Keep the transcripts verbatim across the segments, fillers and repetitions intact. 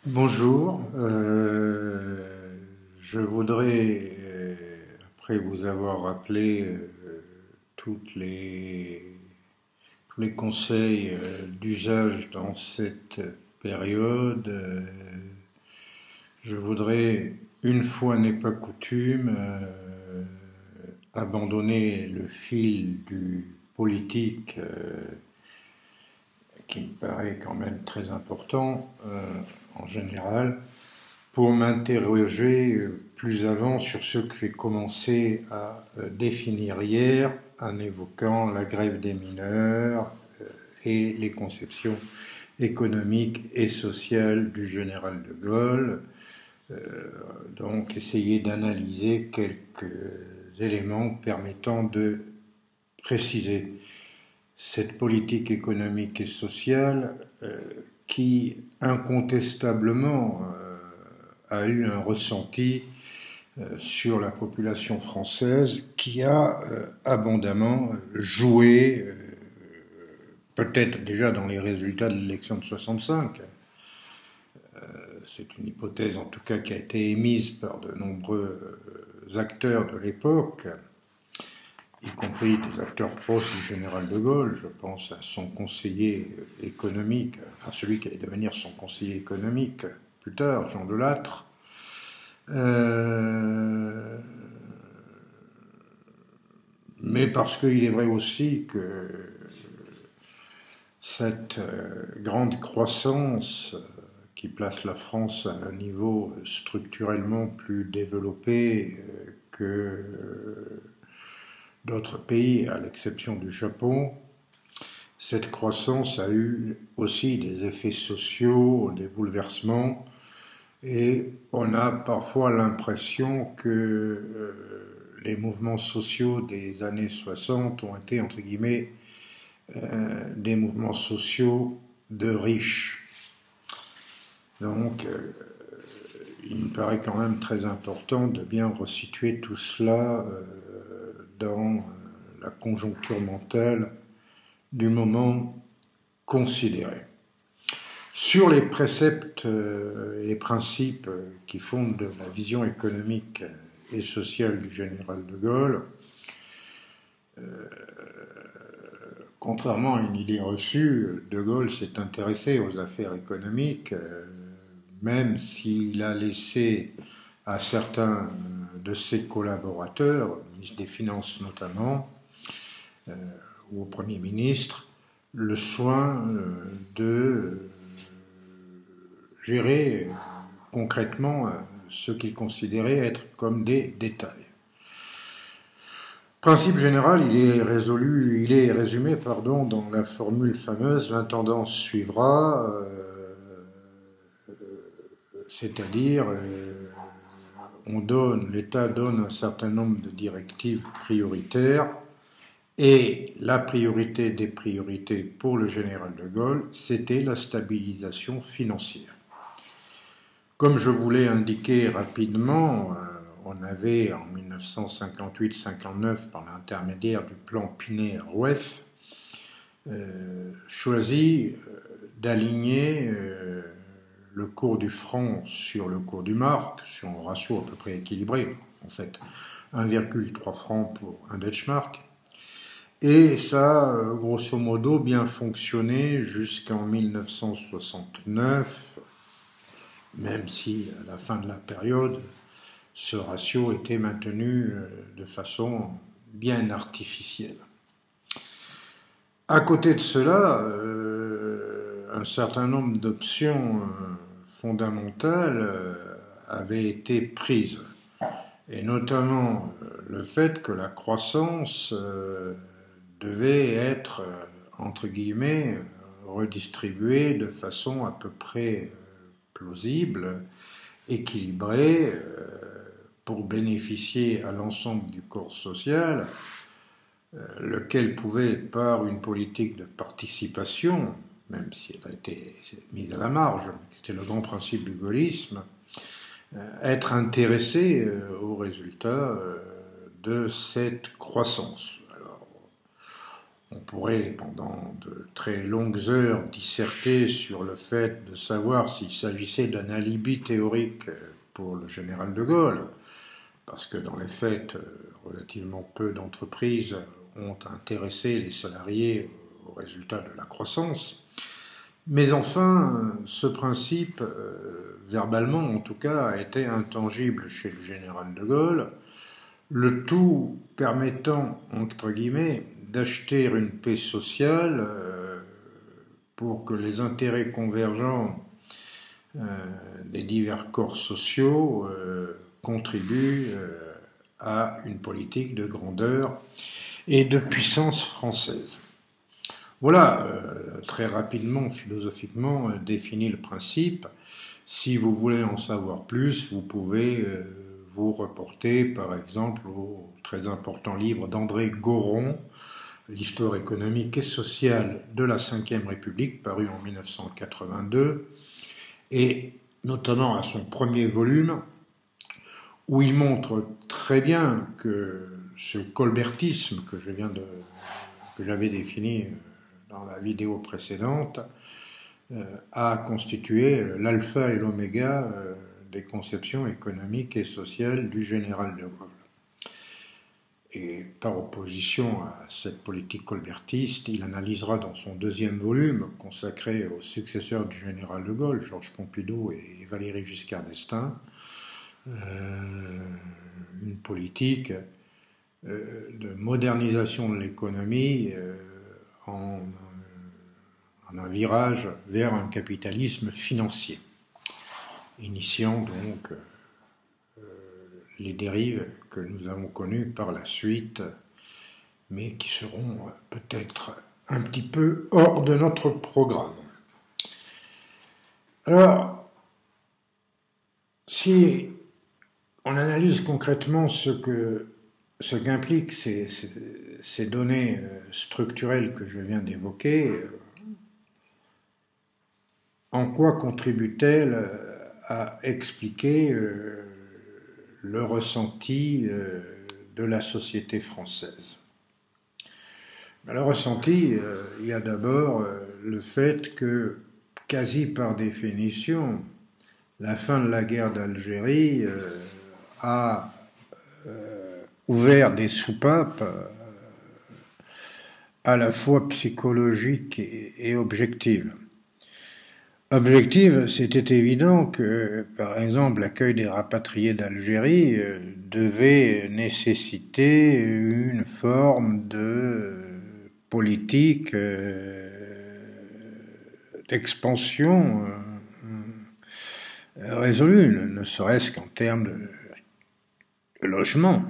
Bonjour, euh, je voudrais, euh, après vous avoir rappelé euh, toutes les, tous les conseils euh, d'usage dans cette période, euh, je voudrais, une fois n'est pas coutume, euh, abandonner le fil du politique euh, qui me paraît quand même très important euh, en général pour m'interroger plus avant sur ce que j'ai commencé à définir hier en évoquant la grève des mineurs et les conceptions économiques et sociales du général de Gaulle. Euh, donc essayer d'analyser quelques éléments permettant de préciser cette politique économique et sociale euh, qui incontestablement euh, a eu un ressenti euh, sur la population française qui a euh, abondamment joué, euh, peut-être déjà dans les résultats de l'élection de soixante-cinq, euh, c'est une hypothèse en tout cas qui a été émise par de nombreux acteurs de l'époque, y compris des acteurs proches du général de Gaulle. Je pense à son conseiller économique, enfin celui qui allait devenir son conseiller économique plus tard, Jean Delattre. Euh, mais parce qu'il est vrai aussi que cette grande croissance qui place la France à un niveau structurellement plus développé que d'autres pays, à l'exception du Japon, cette croissance a eu aussi des effets sociaux, des bouleversements, et on a parfois l'impression que euh, les mouvements sociaux des années soixante ont été, entre guillemets, euh, des mouvements sociaux de riches. Donc, euh, il me paraît quand même très important de bien resituer tout cela euh, dans euh, la conjoncture mentale du moment considéré. Sur les préceptes et les principes qui fondent la vision économique et sociale du général de Gaulle, euh, contrairement à une idée reçue, de Gaulle s'est intéressé aux affaires économiques, euh, même s'il a laissé à certains de ses collaborateurs, le ministre des Finances notamment, euh, ou au Premier ministre, le soin euh, de gérer concrètement ce qu'il considérait être comme des détails. Principe général, il est résolu, il est résumé, pardon, dans la formule fameuse l'intendance suivra, euh, c'est-à-dire euh, on donne, l'État donne un certain nombre de directives prioritaires et la priorité des priorités pour le général de Gaulle, c'était la stabilisation financière. Comme je vous l'ai indiqué rapidement, euh, on avait en mille neuf cent cinquante-huit cinquante-neuf, par l'intermédiaire du plan Pinay-R O F, euh, choisi euh, d'aligner euh, le cours du franc sur le cours du mark, sur un ratio à peu près équilibré, en fait, un virgule trois francs pour un Deutschmark. Et ça a, grosso modo, bien fonctionné jusqu'en mille neuf cent soixante-neuf, même si à la fin de la période, ce ratio était maintenu de façon bien artificielle. À côté de cela, euh, un certain nombre d'options euh, fondamentales euh, avaient été prises, et notamment euh, le fait que la croissance euh, devait être, euh, entre guillemets, redistribuée de façon à peu près plausible, équilibrée, euh, pour bénéficier à l'ensemble du corps social, euh, lequel pouvait, par une politique de participation, même si elle a été mise à la marge, c'était le grand principe du gaullisme, euh, être intéressé euh, aux résultats euh, de cette croissance. Alors, On pourrait, pendant de très longues heures, disserter sur le fait de savoir s'il s'agissait d'un alibi théorique pour le général de Gaulle, parce que dans les faits, relativement peu d'entreprises ont intéressé les salariés au résultat de la croissance. Mais enfin, ce principe, euh, verbalement en tout cas, a été intangible chez le général de Gaulle, le tout permettant, entre guillemets, d'acheter une paix sociale euh, pour que les intérêts convergents euh, des divers corps sociaux euh, contribuent euh, à une politique de grandeur et de puissance française. Voilà, euh, très rapidement, philosophiquement, euh, défini le principe. Si vous voulez en savoir plus, vous pouvez euh, vous reporter, par exemple, au très important livre d'André Goron, L'histoire économique et sociale de la Cinquième République, paru en mille neuf cent quatre-vingt-deux, et notamment à son premier volume, où il montre très bien que ce colbertisme que je viens de, que j'avais défini dans la vidéo précédente euh, a constitué l'alpha et l'oméga euh, des conceptions économiques et sociales du général de Gaulle. Et par opposition à cette politique colbertiste, il analysera dans son deuxième volume, consacré aux successeurs du général de Gaulle, Georges Pompidou et Valéry Giscard d'Estaing, euh, une politique euh, de modernisation de l'économie euh, en, en un virage vers un capitalisme financier, initiant donc les dérives que nous avons connues par la suite, mais qui seront peut-être un petit peu hors de notre programme. Alors, si on analyse concrètement ce que ce qu'impliquent ces, ces, ces données structurelles que je viens d'évoquer, en quoi contribuent-elles à expliquer le ressenti de la société française? Le ressenti, il y a d'abord le fait que, quasi par définition, la fin de la guerre d'Algérie a ouvert des soupapes à la fois psychologiques et objectives. Objective, c'était évident que, par exemple, l'accueil des rapatriés d'Algérie euh, devait nécessiter une forme de politique euh, d'expansion euh, résolue, ne serait-ce qu'en termes de, de logement.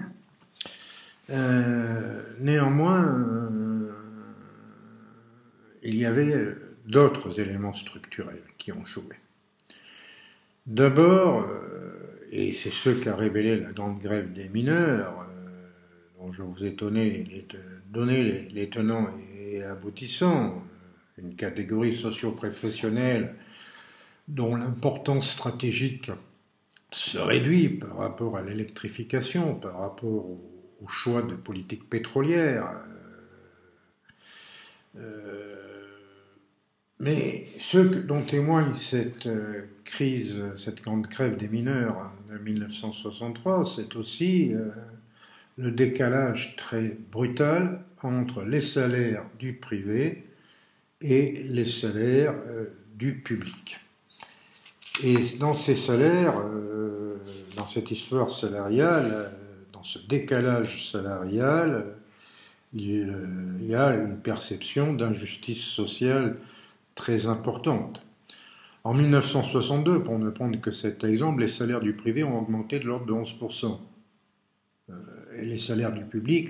Euh, néanmoins, euh, il y avait d'autres éléments structurels qui ont joué. D'abord, et c'est ce qu'a révélé la grande grève des mineurs, dont je vous ai donné les, donné les, les tenants et aboutissants, une catégorie socio-professionnelle dont l'importance stratégique se réduit par rapport à l'électrification, par rapport au, au choix de politique pétrolière. Euh, Mais ce dont témoigne cette crise, cette grande grève des mineurs de mille neuf cent soixante-trois, c'est aussi euh, le décalage très brutal entre les salaires du privé et les salaires euh, du public. Et dans ces salaires, euh, dans cette histoire salariale, euh, dans ce décalage salarial, il, euh, il y a une perception d'injustice sociale très importante. En mille neuf cent soixante-deux, pour ne prendre que cet exemple, les salaires du privé ont augmenté de l'ordre de onze pour cent. Euh, et les salaires du public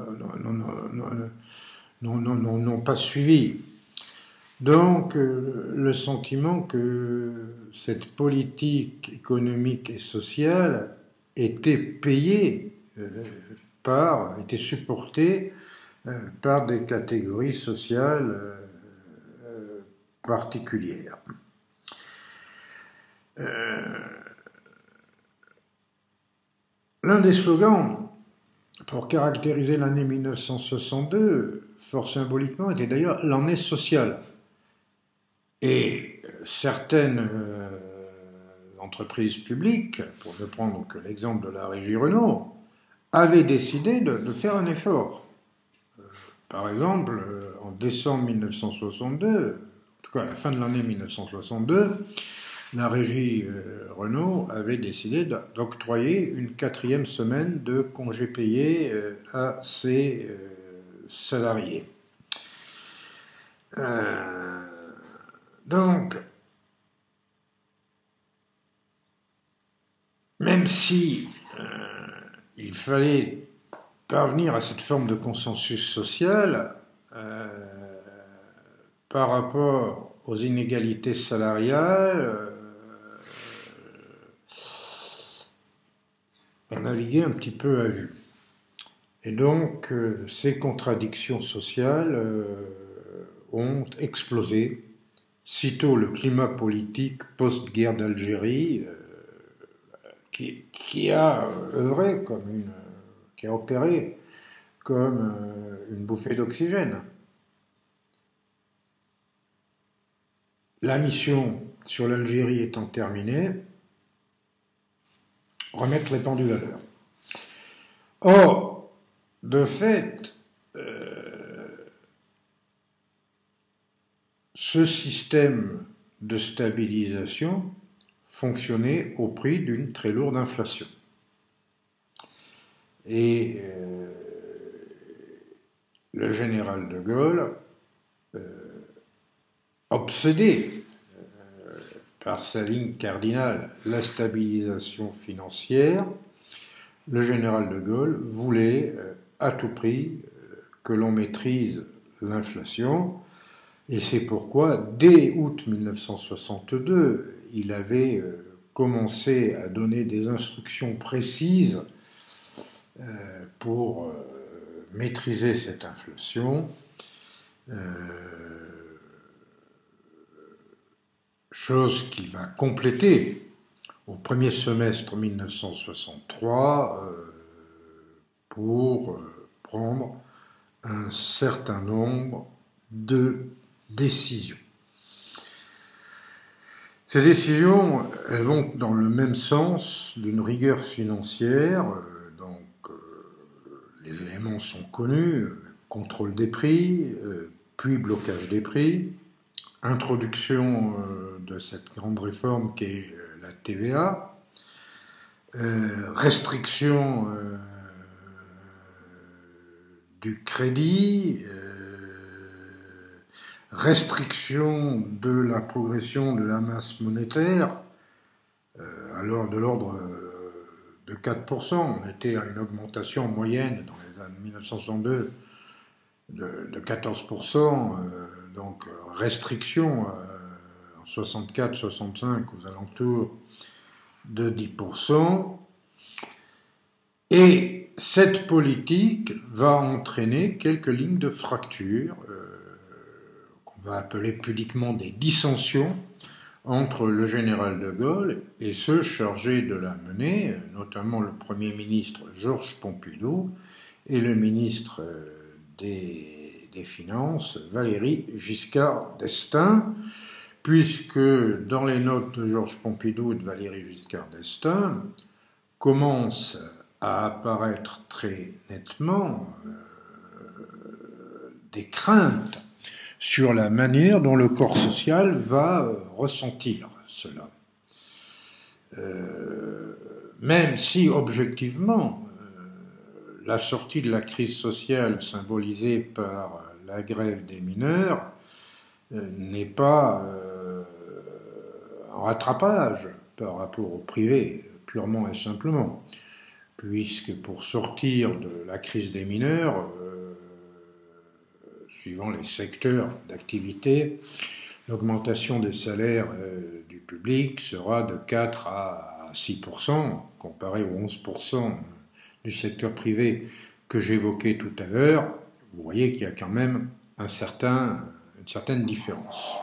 n'ont pas suivi. Donc, euh, le sentiment que cette politique économique et sociale était payée euh, par, était supportée euh, par des catégories sociales euh, particulière. Euh, L'un des slogans pour caractériser l'année mille neuf cent soixante-deux, fort symboliquement, était d'ailleurs l'année sociale. Et certaines euh, entreprises publiques, pour ne prendre que l'exemple de la régie Renault, avaient décidé de, de faire un effort. Euh, par exemple, euh, en décembre mille neuf cent soixante-deux, en tout cas à la fin de l'année mille neuf cent soixante-deux, la régie euh, Renault avait décidé d'octroyer une quatrième semaine de congés payés euh, à ses euh, salariés. Euh, donc, même si euh, il fallait parvenir à cette forme de consensus social euh, par rapport aux inégalités salariales, euh, on naviguait un petit peu à vue. Et donc, euh, ces contradictions sociales euh, ont explosé sitôt le climat politique post-guerre d'Algérie, euh, qui, qui a œuvré comme une, qui a opéré comme euh, une bouffée d'oxygène. La mission sur l'Algérie étant terminée, remettre les pendules à l'heure. Or, de fait, euh, ce système de stabilisation fonctionnait au prix d'une très lourde inflation. Et euh, le général de Gaulle, euh, obsédé euh, par sa ligne cardinale, la stabilisation financière, le général de Gaulle voulait euh, à tout prix euh, que l'on maîtrise l'inflation, et c'est pourquoi, dès août mille neuf cent soixante-deux, il avait euh, commencé à donner des instructions précises euh, pour euh, maîtriser cette inflation, euh, chose qui va compléter au premier semestre mille neuf cent soixante-trois euh, pour euh, prendre un certain nombre de décisions. Ces décisions, elles vont dans le même sens d'une rigueur financière, euh, donc euh, les éléments sont connus, euh, contrôle des prix, euh, puis blocage des prix, introduction euh, de cette grande réforme qui est euh, la T V A, euh, restriction euh, du crédit, euh, restriction de la progression de la masse monétaire, euh, alors de l'ordre de quatre pour cent. On était à une augmentation moyenne dans les années mille neuf cent soixante-deux de, de quatorze pour cent, euh, donc restriction euh, en soixante-quatre soixante-cinq aux alentours de dix pour cent. Et cette politique va entraîner quelques lignes de fracture, euh, qu'on va appeler pudiquement des dissensions, entre le général de Gaulle et ceux chargés de la mener, notamment le Premier ministre Georges Pompidou et le ministre des, des Finances Valéry Giscard d'Estaing, puisque dans les notes de Georges Pompidou et de Valéry Giscard d'Estaing commence à apparaître très nettement euh, des craintes sur la manière dont le corps social va euh, ressentir cela. Euh, même si, objectivement, euh, la sortie de la crise sociale symbolisée par la grève des mineurs euh, n'est pas euh, en rattrapage par rapport au privé, purement et simplement, puisque pour sortir de la crise des mineurs, euh, suivant les secteurs d'activité, l'augmentation des salaires euh, du public sera de quatre à six pour cent, comparé aux onze pour cent du secteur privé que j'évoquais tout à l'heure. Vous voyez qu'il y a quand même un certain, une certaine différence.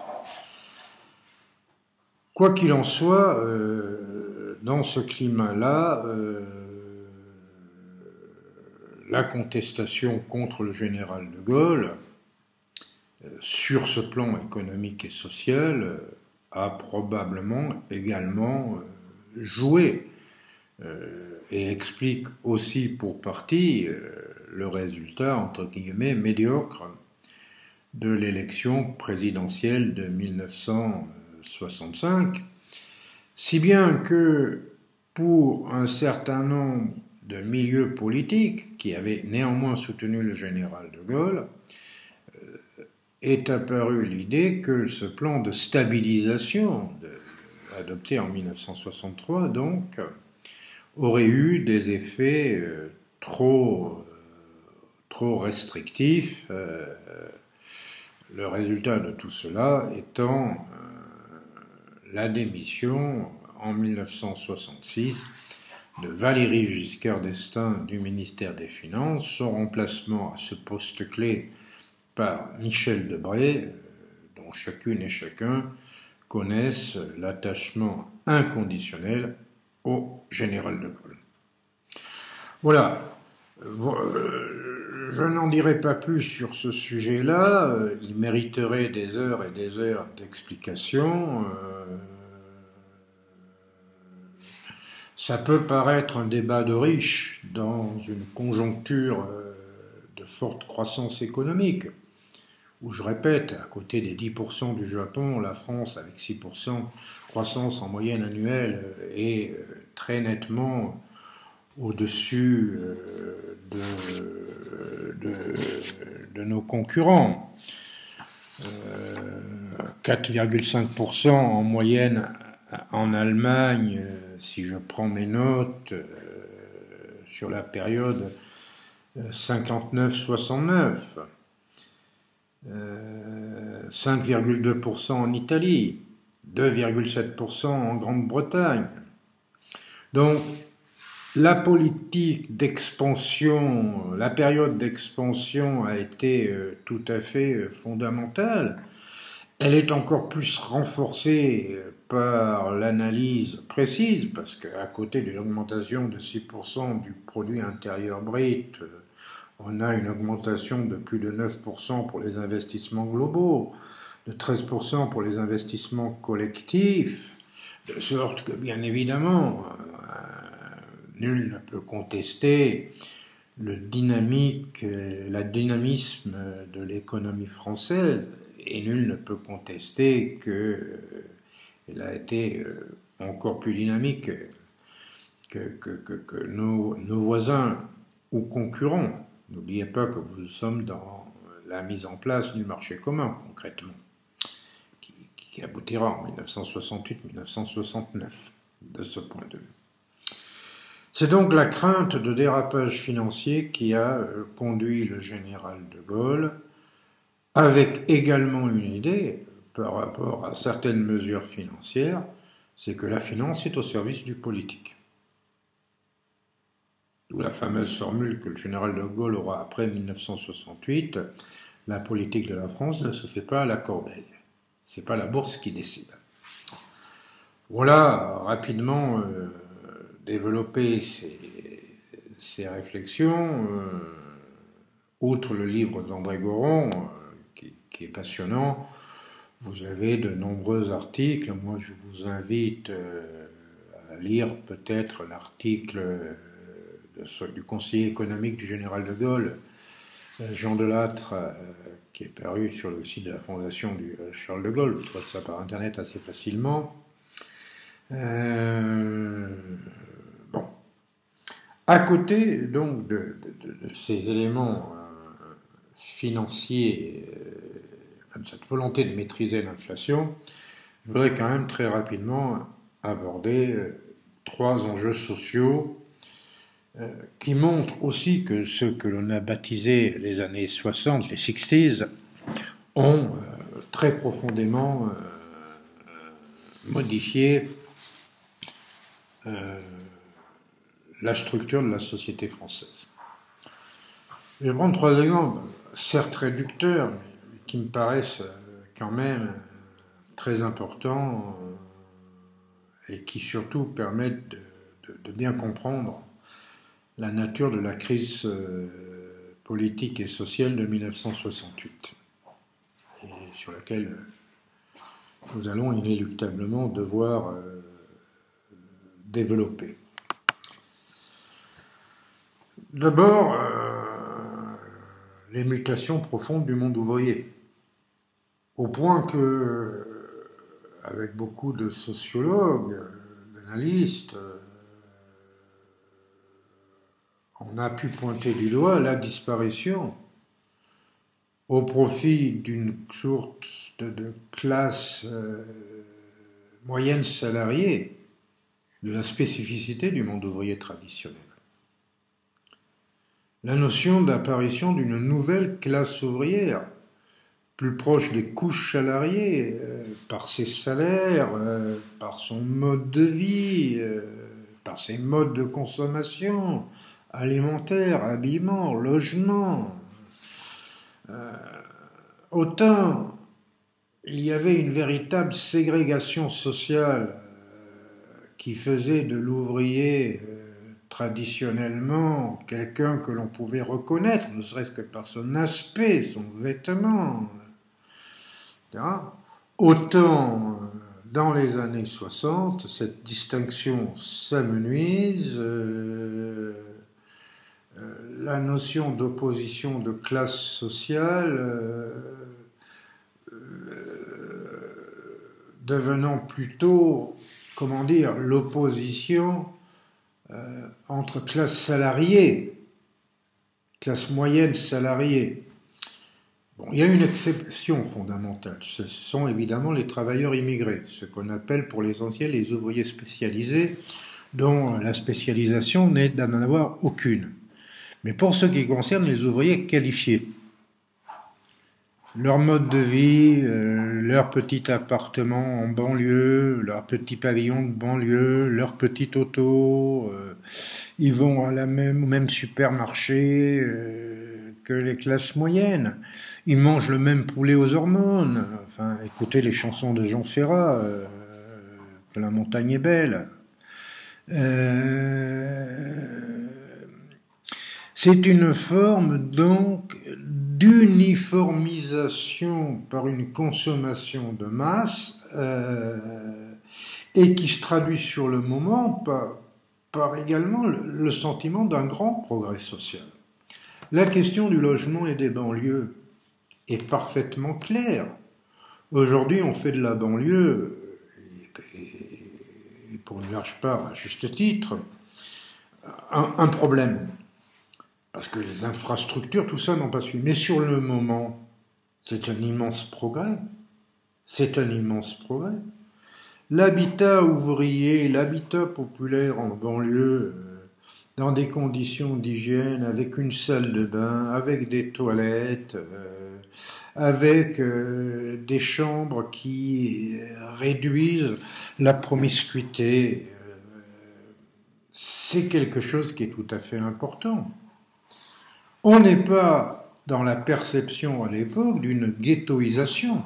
Quoi qu'il en soit, euh, dans ce climat-là, euh, la contestation contre le général de Gaulle, euh, sur ce plan économique et social, euh, a probablement également euh, joué euh, et explique aussi pour partie euh, le résultat, entre guillemets, médiocre de l'élection présidentielle de mille neuf cent soixante-cinq, si bien que pour un certain nombre de milieux politiques qui avaient néanmoins soutenu le général de Gaulle, euh, est apparue l'idée que ce plan de stabilisation de, adopté en mille neuf cent soixante-trois donc aurait eu des effets euh, trop, euh, trop restrictifs, euh, le résultat de tout cela étant euh, la démission en mille neuf cent soixante-six de Valéry Giscard d'Estaing du ministère des Finances, son remplacement à ce poste clé par Michel Debré, dont chacune et chacun connaissent l'attachement inconditionnel au général de Gaulle. Voilà, je n'en dirai pas plus sur ce sujet-là, il mériterait des heures et des heures d'explication. Ça peut paraître un débat de riches dans une conjoncture de forte croissance économique, où je répète, à côté des dix pour cent du Japon, la France, avec six pour cent de croissance en moyenne annuelle, est très nettement au-dessus de, de, de nos concurrents. Euh, quatre virgule cinq pour cent en moyenne en Allemagne, si je prends mes notes, euh, sur la période cinquante-neuf soixante-neuf. Euh, cinq virgule deux pour cent en Italie, deux virgule sept pour cent en Grande-Bretagne. Donc, la politique d'expansion, la période d'expansion a été euh, tout à fait euh, fondamentale. Elle est encore plus renforcée par l'analyse précise, parce qu'à côté d'une augmentation de six pour cent du produit intérieur brut, on a une augmentation de plus de neuf pour cent pour les investissements globaux, de treize pour cent pour les investissements collectifs, de sorte que, bien évidemment, euh, nul ne peut contester le dynamique, la dynamisme de l'économie française, et nul ne peut contester qu'elle a été encore plus dynamique que, que, que, que nos, nos voisins ou concurrents. N'oubliez pas que nous sommes dans la mise en place du marché commun, concrètement, qui, qui aboutira en mille neuf cent soixante-huit mille neuf cent soixante-neuf, de ce point de vue. C'est donc la crainte de dérapage financier qui a conduit le général de Gaulle, avec également une idée par rapport à certaines mesures financières, c'est que la finance est au service du politique. D'où la fameuse formule que le général de Gaulle aura après mille neuf cent soixante-huit, la politique de la France ne se fait pas à la corbeille. C'est pas la bourse qui décide. Voilà rapidement euh, développer ces, ces réflexions. Euh, outre le livre d'André Goron, euh, qui, qui est passionnant, vous avez de nombreux articles. Moi, je vous invite euh, à lire peut-être l'article euh, de, du conseiller économique du général de Gaulle, euh, Jean Delattre, euh, qui est paru sur le site de la fondation du euh, Charles de Gaulle. Vous trouvez ça par Internet assez facilement. Euh, bon. À côté, donc, de, de, de ces éléments euh, financiers, euh, enfin, de cette volonté de maîtriser l'inflation, je voudrais quand même très rapidement aborder euh, trois enjeux sociaux euh, qui montrent aussi que ce que l'on a baptisé les années soixante, les sixties, ont euh, très profondément euh, modifié euh, la structure de la société française. Je vais prendre trois exemples, certes réducteurs, mais qui me paraissent quand même très importants et qui surtout permettent de, de, de bien comprendre la nature de la crise euh, politique et sociale de mille neuf cent soixante-huit, et sur laquelle nous allons inéluctablement devoir euh, développer. D'abord, euh, les mutations profondes du monde ouvrier, au point que, avec beaucoup de sociologues, d'analystes, on a pu pointer du doigt la disparition au profit d'une sorte de, de classe euh, moyenne salariée de la spécificité du monde ouvrier traditionnel. La notion d'apparition d'une nouvelle classe ouvrière, plus proche des couches salariées, euh, par ses salaires, euh, par son mode de vie, euh, par ses modes de consommation, alimentaire, habillement, logement. Euh, autant il y avait une véritable ségrégation sociale euh, qui faisait de l'ouvrier euh, traditionnellement quelqu'un que l'on pouvait reconnaître, ne serait-ce que par son aspect, son vêtement, et cetera. Autant euh, dans les années soixante, cette distinction s'amenuise, euh, euh, la notion d'opposition de classe sociale euh, euh, devenant plutôt, comment dire, l'opposition euh, entre classe salariée, classe moyenne salariée. Bon, il y a une exception fondamentale, ce sont évidemment les travailleurs immigrés, ce qu'on appelle pour l'essentiel les ouvriers spécialisés, dont la spécialisation n'est d'en avoir aucune. Mais pour ce qui concerne les ouvriers qualifiés, leur mode de vie, euh, leur petit appartement en banlieue, leur petit pavillon de banlieue, leur petite auto, euh, ils vont à la même, au même supermarché euh, que les classes moyennes, ils mangent le même poulet aux hormones, enfin, écoutez les chansons de Jean Ferrat, euh, que la montagne est belle. Euh, c'est une forme donc d'uniformisation par une consommation de masse euh, et qui se traduit sur le moment par, par également le, le sentiment d'un grand progrès social. La question du logement et des banlieues est parfaitement claire. Aujourd'hui, on fait de la banlieue, et, et pour une large part, à juste titre, un, un problème. Parce que les infrastructures, tout ça n'ont pas suivi. Mais sur le moment, c'est un immense progrès. C'est un immense progrès. L'habitat ouvrier, l'habitat populaire en banlieue, euh, dans des conditions d'hygiène, avec une salle de bain, avec des toilettes, euh, avec euh, des chambres qui réduisent la promiscuité, euh, c'est quelque chose qui est tout à fait important. On n'est pas dans la perception à l'époque d'une ghettoisation,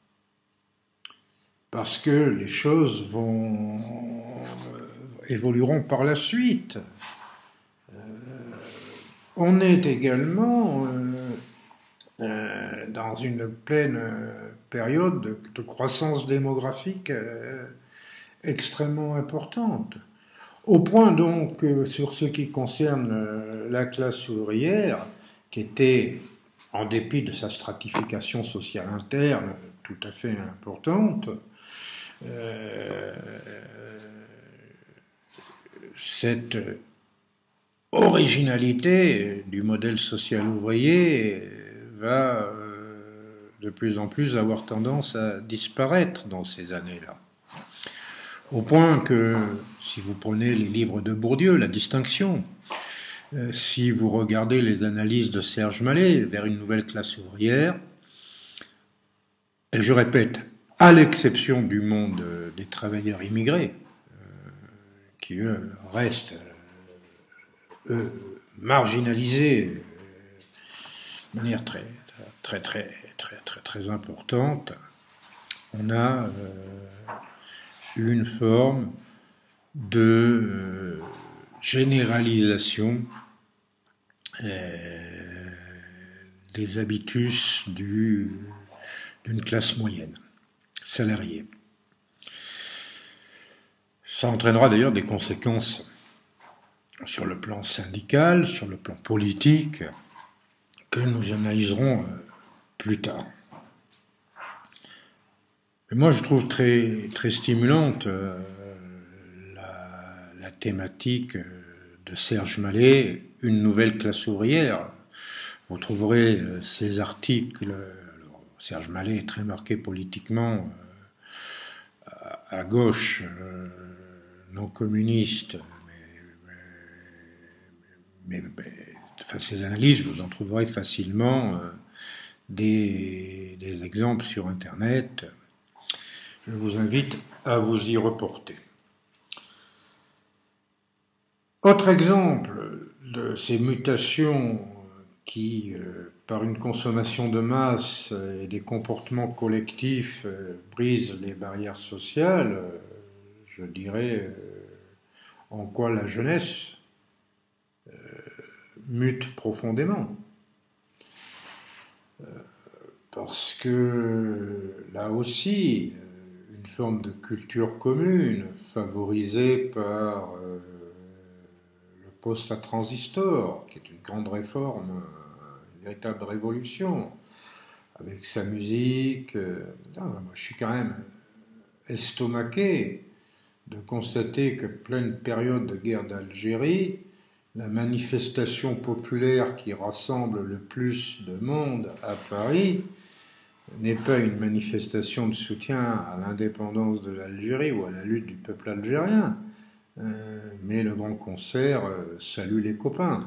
parce que les choses vont euh, évolueront par la suite. Euh, on est également euh, euh, dans une pleine période de, de croissance démographique euh, extrêmement importante. Au point donc, euh, sur ce qui concerne euh, la classe ouvrière, qui était, en dépit de sa stratification sociale interne tout à fait importante, euh, cette originalité du modèle social ouvrier va euh, de plus en plus avoir tendance à disparaître dans ces années-là. Au point que, si vous prenez les livres de Bourdieu, La Distinction, euh, si vous regardez les analyses de Serge Mallet vers une nouvelle classe ouvrière, et je répète, à l'exception du monde euh, des travailleurs immigrés, euh, qui eux restent euh, eux, marginalisés euh, de manière très très très très très très importante, on a euh, une forme de, euh, généralisation euh, des habitus du, d'une classe moyenne, salariée. Ça entraînera d'ailleurs des conséquences sur le plan syndical, sur le plan politique, que nous analyserons plus tard. Mais moi, je trouve très, très stimulante euh, la, la thématique de Serge Mallet, Une nouvelle classe ouvrière. Vous trouverez euh, ces articles. Alors, Serge Mallet est très marqué politiquement euh, à, à gauche, euh, non communiste, mais, mais, mais enfin, ces analyses, vous en trouverez facilement euh, des, des exemples sur Internet. Je vous invite à vous y reporter. Autre exemple de ces mutations qui, euh, par une consommation de masse et des comportements collectifs, euh, brisent les barrières sociales, euh, je dirais euh, en quoi la jeunesse euh, mute profondément. Euh, parce que là aussi, une forme de culture commune favorisée par euh, le poste à transistor, qui est une grande réforme, une véritable révolution, avec sa musique. Euh, non, moi, je suis quand même estomaqué de constater que pleine période de guerre d'Algérie, la manifestation populaire qui rassemble le plus de monde à Paris n'est pas une manifestation de soutien à l'indépendance de l'Algérie ou à la lutte du peuple algérien, euh, mais le grand concert euh, Salut les copains.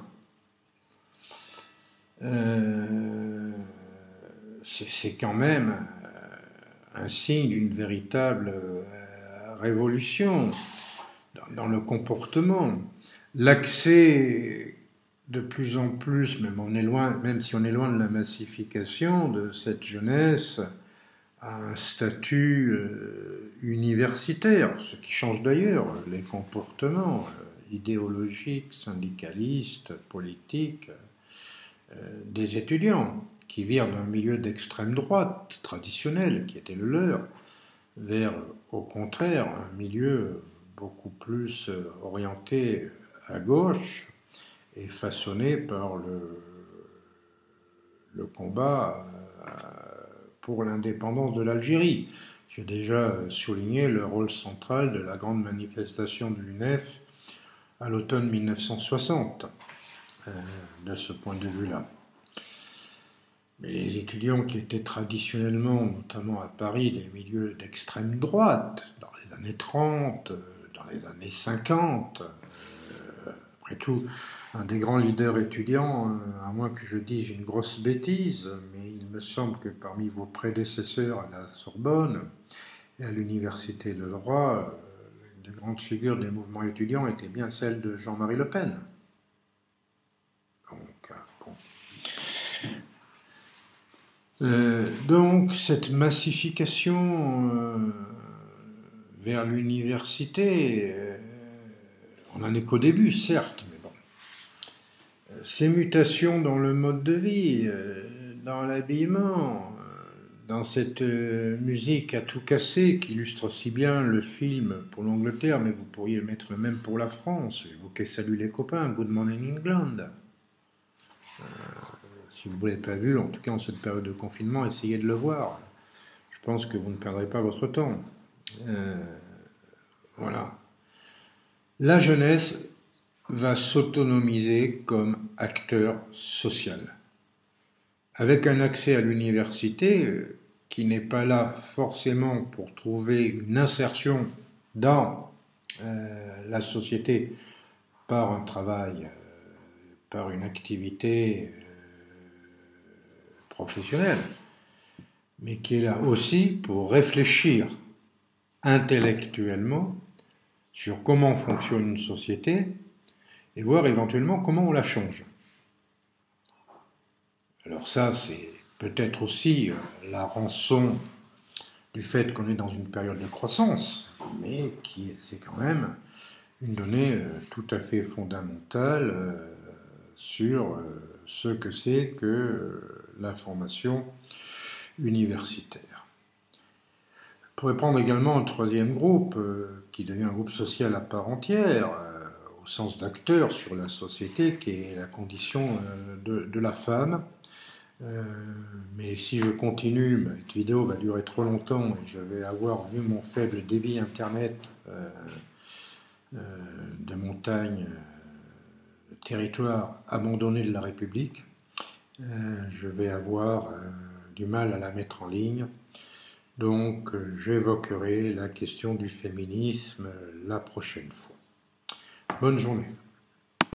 Euh, c'est, c'est quand même un signe d'une véritable euh, révolution dans, dans le comportement. L'accès de plus en plus, même, on est loin, même si on est loin de la massification de cette jeunesse, à un statut euh, universitaire, ce qui change d'ailleurs les comportements euh, idéologiques, syndicalistes, politiques euh, des étudiants, qui virent d'un milieu d'extrême droite traditionnel, qui était le leur, vers, au contraire, un milieu beaucoup plus euh, orienté à gauche, et façonné par le, le combat pour l'indépendance de l'Algérie. J'ai déjà souligné le rôle central de la grande manifestation de l'U N E F à l'automne mille neuf cent soixante, euh, de ce point de vue-là. Mais les étudiants qui étaient traditionnellement, notamment à Paris, des milieux d'extrême droite, dans les années trente, dans les années cinquante, euh, après tout, un des grands leaders étudiants, à moins que je dise une grosse bêtise, mais il me semble que parmi vos prédécesseurs à la Sorbonne et à l'université de droit, une des grandes figures des mouvements étudiants était bien celle de Jean-Marie Le Pen. Donc, bon. Euh, donc cette massification euh, vers l'université, euh, on n'en est qu'au début, certes, mais bon. Ces mutations dans le mode de vie, euh, dans l'habillement, euh, dans cette euh, musique à tout casser qui illustre aussi bien le film pour l'Angleterre, mais vous pourriez mettre le même pour la France, évoquer Salut les copains, Good Morning England. Euh, si vous ne l'avez pas vu, en tout cas en cette période de confinement, essayez de le voir. Je pense que vous ne perdrez pas votre temps. Euh, voilà. La jeunesse va s'autonomiser comme acteur social, avec un accès à l'université qui n'est pas là forcément pour trouver une insertion dans euh, la société par un travail, euh, par une activité euh, professionnelle, mais qui est là aussi pour réfléchir intellectuellement sur comment fonctionne une société et voir éventuellement comment on la change. Alors ça, c'est peut-être aussi la rançon du fait qu'on est dans une période de croissance, mais qui c'est quand même une donnée euh, tout à fait fondamentale euh, sur euh, ce que c'est que euh, la formation universitaire. Je pourrais prendre également un troisième groupe euh, qui devient un groupe social à part entière, euh, au sens d'acteur sur la société, qui est la condition euh, de, de la femme. Euh, mais si je continue, cette vidéo va durer trop longtemps et je vais avoir vu mon faible débit internet euh, euh, de montagne, euh, de territoire abandonné de la République. Euh, je vais avoir euh, du mal à la mettre en ligne. Donc euh, j'évoquerai la question du féminisme la prochaine fois. Bonne journée.